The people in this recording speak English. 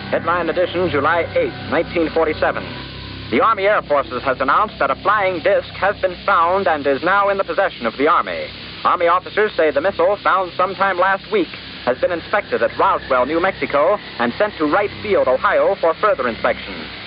Headline edition, July 8, 1947. The Army Air Forces has announced that a flying disc has been found and is now in the possession of the Army. Army officers say the missile, found sometime last week, has been inspected at Roswell, New Mexico, and sent to Wright Field, Ohio, for further inspection.